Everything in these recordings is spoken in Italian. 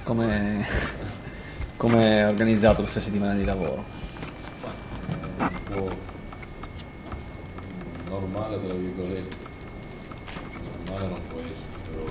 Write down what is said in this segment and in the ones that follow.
come come è organizzato questa settimana di lavoro? È un po' normale, tra virgolette, normale non può essere, però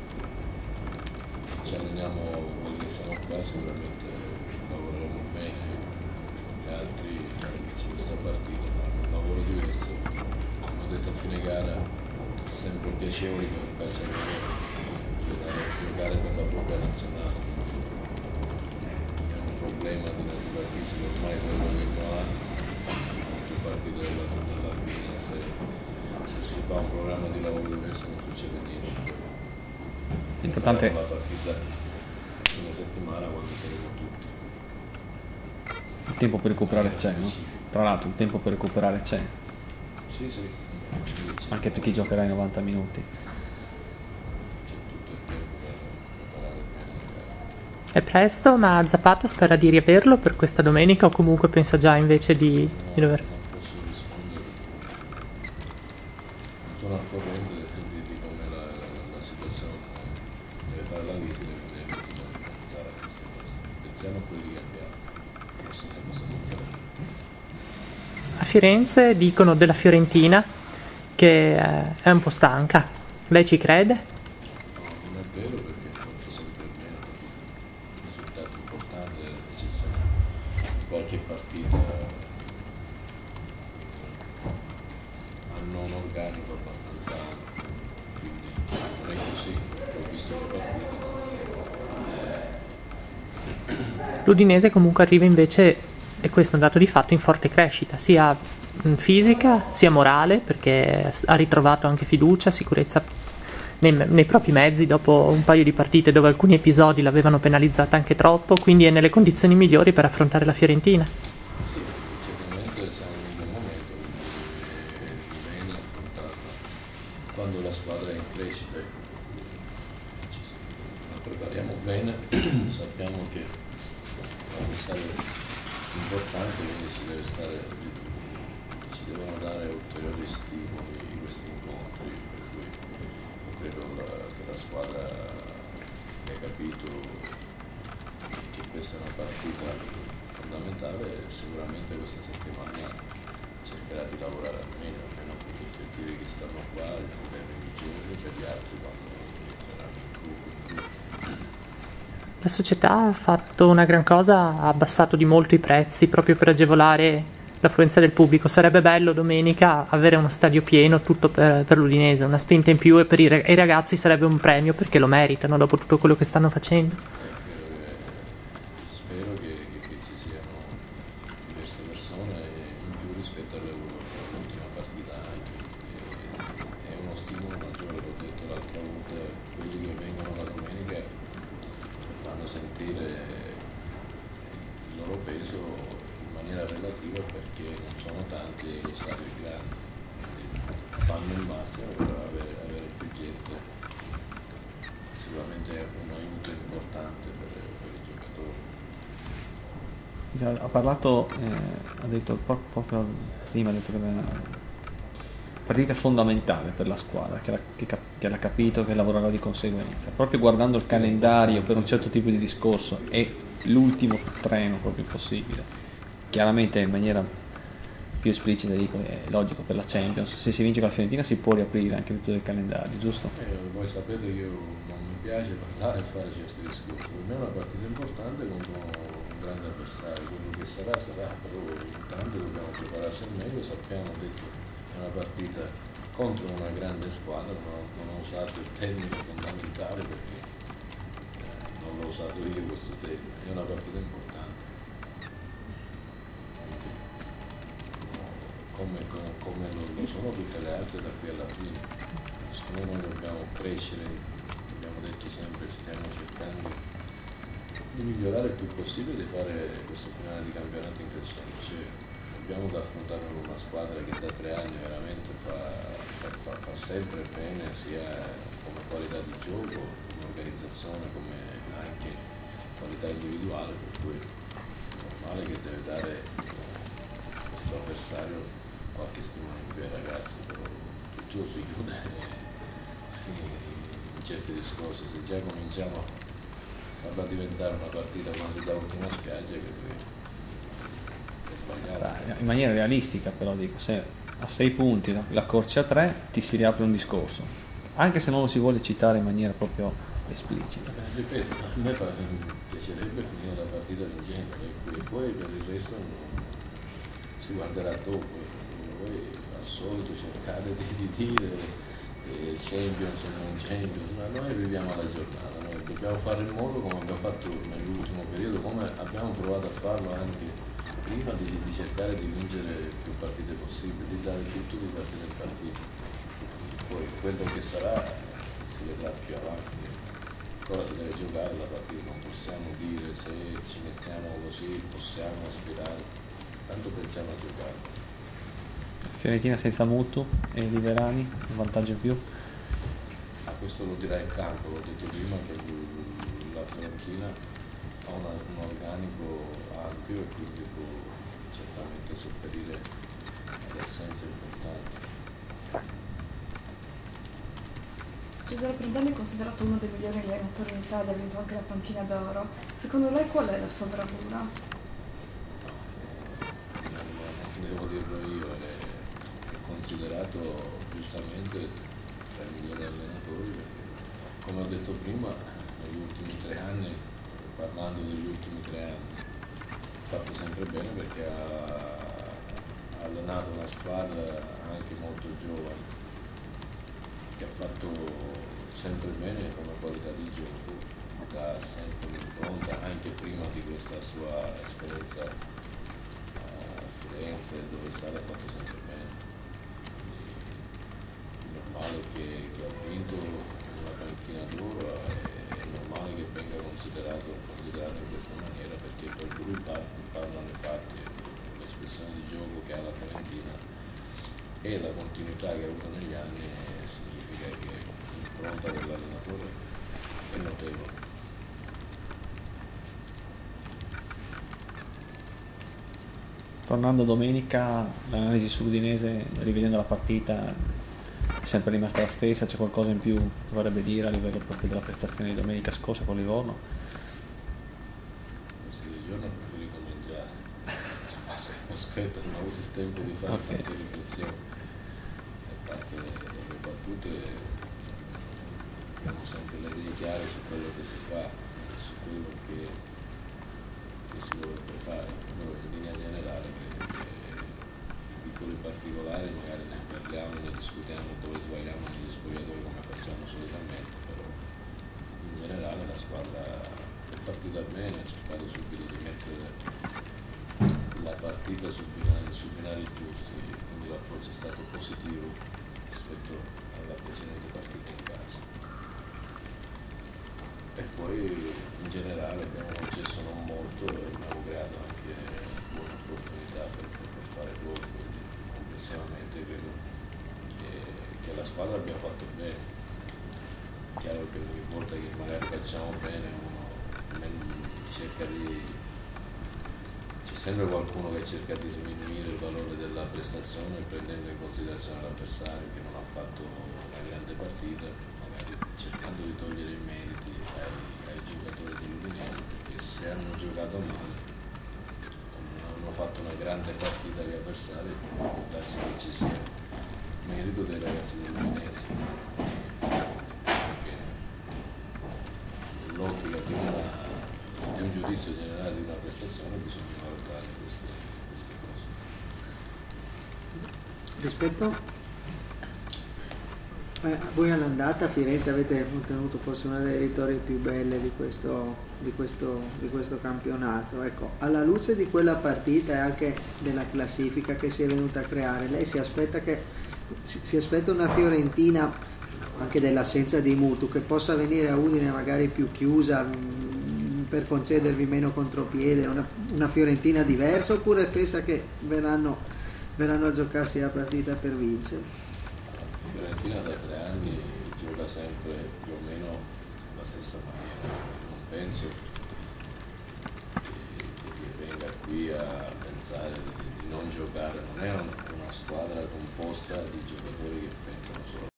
ci alleniamo quelli che siamo qua, sicuramente lavoreremo bene, gli altri che c'è questa partita fanno un lavoro diverso, hanno detto a fine gara è sempre piacevole per un calciatore giocare per la propria nazionale, quindi è un problema di natura fisica ormai quello che uno ha, più partite della fine, se si fa un programma di lavoro diverso non succede niente. L'importante La partita fine settimana quando saremo tutti. il tempo per recuperare c'è, no? Tra l'altro il tempo per recuperare c'è, Sì, sì. anche per chi giocherà i 90 minuti. C'è tutto il tempo per preparare bene la gara. È presto, ma Zapata spera di riaverlo per questa domenica o comunque pensa già invece di dover... Non posso rispondere, non sono al corrente di come la situazione, deve fare la visita e deve pensare a queste cose. Pensiamo a quelli che abbiamo, forse ne possiamo fare. A Firenze dicono della Fiorentina che è un po' stanca. Lei ci crede? No, non è vero perché ha fatto sempre bene, un risultato importante, l'eccezione di qualche partita hanno un organico abbastanza ampio, quindi non è così, perché ho visto le partite, non sempre. L'Udinese comunque arriva invece, e questo è un dato di fatto, in forte crescita, sia fisica sia morale, perché ha ritrovato anche fiducia, sicurezza nei propri mezzi dopo un paio di partite dove alcuni episodi l'avevano penalizzata anche troppo, quindi è nelle condizioni migliori per affrontare la Fiorentina. Sì, certamente siamo in un buon momento, quindi bene affrontata quando la squadra è in crescita, la prepariamo bene, sappiamo che l'avversario è importante, quindi ci devono dare ulteriori stimoli questi incontri, per cui credo che la squadra abbia capito che questa è una partita fondamentale e sicuramente questa settimana cercherà di lavorare almeno per gli obiettivi che stanno qua, di poterli raggiungere per gli altri quando entreranno in gruppo. La società ha fatto una gran cosa, ha abbassato di molto i prezzi proprio per agevolare l'affluenza del pubblico. Sarebbe bello domenica avere uno stadio pieno, tutto per l'Udinese, una spinta in più, e per i ragazzi sarebbe un premio perché lo meritano dopo tutto quello che stanno facendo. Spero che ci siano diverse persone in più rispetto all'ultima partita anche. È uno stimolo maggiore, l'ho detto l'altra volta, quelli che vengono la domenica fanno sentire il loro peso in maniera relativa perché non sono tanti e lo stadio è grande, quindi fanno il massimo per avere più gente, sicuramente è un aiuto importante per i giocatori. Ha parlato, ha detto proprio prima, ha detto che è una partita fondamentale per la squadra, che l'ha capito, che lavorerà di conseguenza. Proprio guardando il calendario per un certo tipo di discorso è l'ultimo treno proprio possibile. Chiaramente in maniera più esplicita dico, è logico per la Champions, se si vince con la Fiorentina si può riaprire anche tutto il calendario, giusto? Voi sapete che io non mi piace parlare e fare certi discorsi, per me è una partita importante contro un grande avversario, quello che sarà, però intanto dobbiamo prepararci al meglio, sappiamo che è una partita contro una grande squadra, non ho usato il termine fondamentale perché non l'ho usato io questo termine, è una partita importante. Come lo sono tutte le altre da qui alla fine. Siccome noi dobbiamo crescere, abbiamo detto sempre, stiamo cercando di migliorare il più possibile, di fare questo finale di campionato in crescendo. Cioè, abbiamo da affrontare con una squadra che da 3 anni veramente fa sempre bene, sia come qualità di gioco, come organizzazione, come anche qualità individuale, per cui è normale che deve dare questo avversario qualche stimolo in più ai ragazzi, però tutto si chiude in certi discorsi, se già cominciamo a farla diventare una partita quasi da ultima spiaggia che è sbagliato. In maniera realistica però dico, se a 6 punti la accorci a 3 ti si riapre un discorso, anche se non lo si vuole citare in maniera proprio esplicita. Ripeto, a me piacerebbe finire la partita vincendo e poi per il resto si guarderà dopo. Voi al solito cercate di dire Champions e non Champions, ma noi viviamo la giornata, noi dobbiamo fare in modo, come abbiamo fatto nell'ultimo periodo, come abbiamo provato a farlo anche prima, di cercare di vincere più partite possibili, di dare tutto di partita in partita. Poi quello che sarà si vedrà più avanti. Ora si deve giocare la partita, non possiamo dire se ci mettiamo così possiamo aspirare, tanto pensiamo a giocare. Fiorentina senza Mutu e Liverani, un vantaggio in più? Questo lo dirà il campo, l'ho detto prima che la Fiorentina ha un organico ampio e quindi può certamente sopperire ad assenze importanti. Cesare Prandelli è considerato uno dei migliori allenatori in Italia, ha vinto anche la panchina d'oro. Secondo lei qual è la sua bravura? Non devo dirlo io, è considerato giustamente tra i migliori allenatori perché, come ho detto prima, negli ultimi 3 anni, parlando degli ultimi 3 anni, ha fatto sempre bene perché ha allenato una squadra anche molto giovane, che ha fatto sempre bene come qualità di gioco, da sempre impronta, anche prima di questa sua esperienza a Firenze, dove è stato, ha fatto sempre bene. Quindi è normale che ha vinto una panchina d'oro, è normale che venga considerato in questa maniera, perché per lui parlano i fatti, l'espressione di gioco che ha la Fiorentina e la continuità che ha avuto negli anni significa che l'impronta dell'allenatore è notevole. Tornando domenica, l'analisi sull'Udinese, rivedendo la partita, è sempre rimasta la stessa, c'è qualcosa in più che vorrebbe dire a livello proprio della prestazione di domenica scorsa con Livorno? Questi giorni ho preferito mangiare, aspetta, non ho avuto il tempo di fare tante riflessioni, perché le battute abbiamo sempre le idee chiare su quello che si fa, su quello che si dovrebbe fare, però in linea generale credo che i piccoli particolari magari ne parliamo, ne discutiamo dove sbagliamo negli spogliatoi come facciamo solitamente, però in generale la squadra è partita bene, ha cercato subito di mettere la partita sui binari giusti, quindi l'approccio è stato positivo rispetto alla precedente partita in casa. E poi in generale abbiamo concesso non molto e abbiamo creato anche buone opportunità per fare gol, quindi complessivamente credo che la squadra abbia fatto bene. Chiaro che ogni volta che magari facciamo bene uno cerca c'è sempre qualcuno che cerca di sminuire il valore della prestazione prendendo in considerazione l'avversario che non ha fatto una grande partita, magari cercando di togliere i meriti ai giocatori dell'Udinese, perché se hanno giocato male, non hanno fatto una grande partita agli avversari, può darsi che ci sia merito dei ragazzi dell'Udinese, perché nell'ottica di un giudizio generale di una prestazione bisogna valutare queste cose. Rispetto voi all'andata a Firenze avete ottenuto forse una delle vittorie più belle di questo campionato. Ecco, alla luce di quella partita e anche della classifica che si è venuta a creare, lei si aspetta una Fiorentina, anche dell'assenza di Mutu, che possa venire a Udine magari più chiusa per concedervi meno contropiede, una Fiorentina diversa, oppure pensa che verranno a giocarsi la partita per vincere? La Fiorentina da 3 anni gioca sempre più o meno la stessa maniera, non penso che venga qui a pensare di non giocare, non è una squadra composta di giocatori che pensano solo